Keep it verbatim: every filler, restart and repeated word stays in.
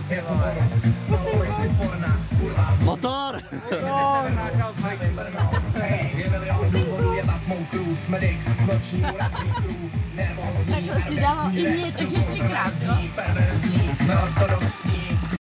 Motor! Tak to si dalo i mě, takže třikrát, no?